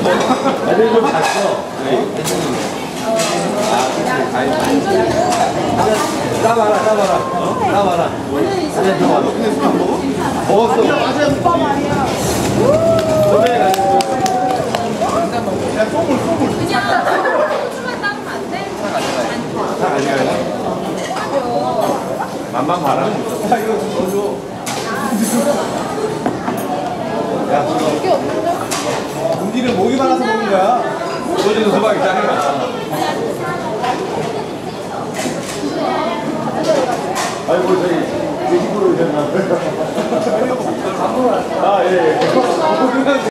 애들 좀 갔어. 따봐라. 따봐라. 아니, 좋아. 먹었어. 오빠 말이야. 야, 소물. 그냥 소주만 따르면 안 돼? 다 아니야. 맛만 봐라. 야, 이거 넣어줘. 야, 이게 없는데? 공기를 목이 말아서 먹는 거야. 소주는 수박 있잖아. 아이고, 저기, 돼지고를 줬나? 아, 예.